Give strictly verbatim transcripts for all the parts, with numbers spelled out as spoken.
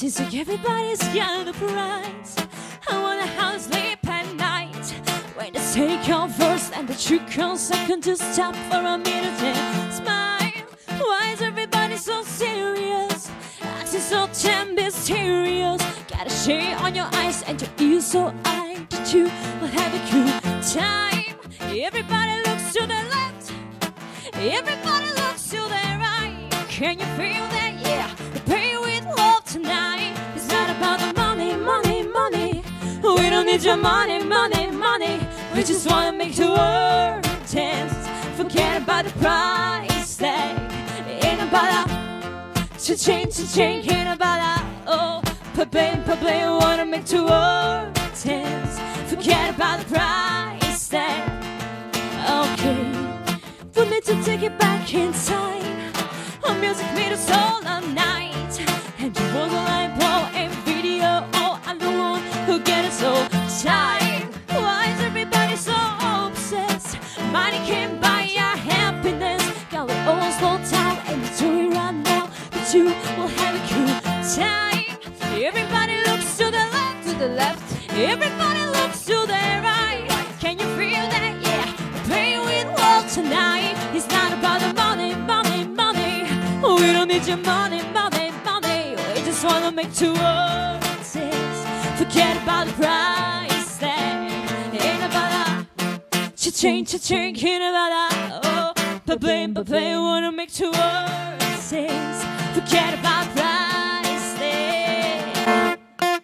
Seems like everybody's got a price. I wonder how to sleep at night when they take on first and the trick on second. To stop for a minute and smile. Why is everybody so serious? Acting so damn mysterious. Got a shade on your eyes and your ears so eye that you will have a good time. Everybody looks to the left, everybody looks to the right. Can you feel that? Yeah, we pay with love tonight. It's not about the money, money, money. We don't need your money, money, money. We just wanna make the world dance. Forget about the price tag. Ain't about a cha-ching, cha-ching. Ain't about a oh, pa-bing, pa-bing. Wanna make the world dance. Forget about the price tag. Okay, we need to take it back in time. Our music made us all all night. And you want a light blow and video. Oh, I'm the one who get it so tight. Why is everybody so obsessed? Money can't buy our happiness. Got it all slow down and it's doing right now. But you will have a good time. Everybody looks to the left, to the left. Everybody looks to the right. Can you feel that? Yeah, play with love tonight. It's not about the money, money, money. We don't need your money, money, money. We just wanna make two words. Forget about the price tag. Ain't about a cha-ching, cha-ching. Ain't about a oh, pa-bling, pa-bling. Wanna make two words. Forget about the price tag.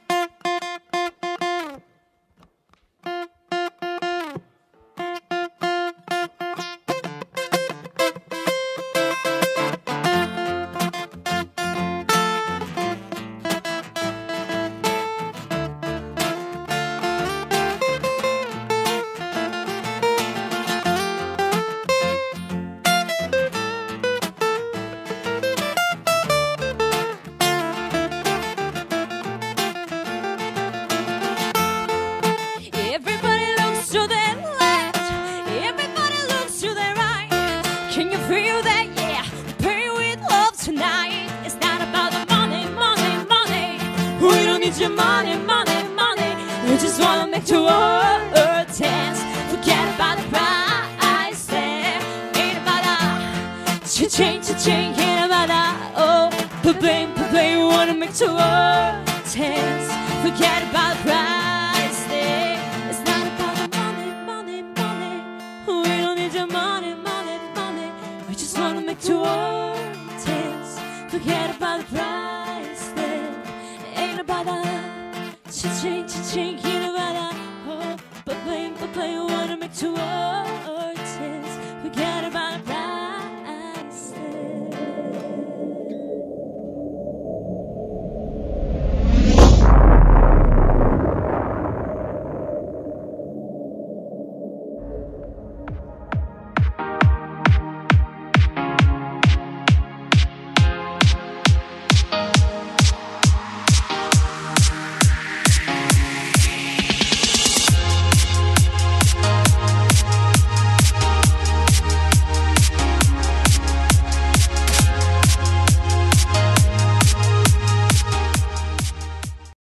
Can you feel that? Yeah, pay with love tonight. It's not about the money, money, money. We don't need your money, money, money. We just wanna make the world dance. Forget about the price tag. Ain't about a cha-ching, cha-ching. Ain't about a oh, pa-bling, pa-bling. We wanna make the world dance. Forget about the price tag. It's not about the money, money, money. We don't need your money, money. I just wanna make the world dance. Forget about the price tag. Ain't about a cha-ching, cha-ching. Ain't about a oh, pa-bling, pa-bling. Wanna make the world